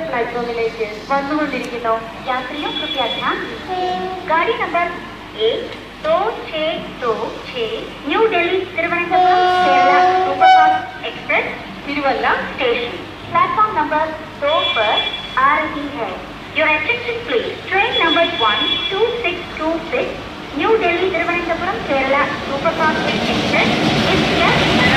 പ്ലാറ്റ്ഫോമിലേക്ക് വന്നുകൊണ്ടിരിക്കുന്നു. यात्रियों कृपया ध्यान दीजिए, गाड़ी number 12626 new Delhi Thiruvananthapuram Kerala superfast express Thiruvalla station platform number 2 पर आ रही है. Your attention please. Train number 12626 new Delhi Thiruvananthapuram Kerala superfast express is here.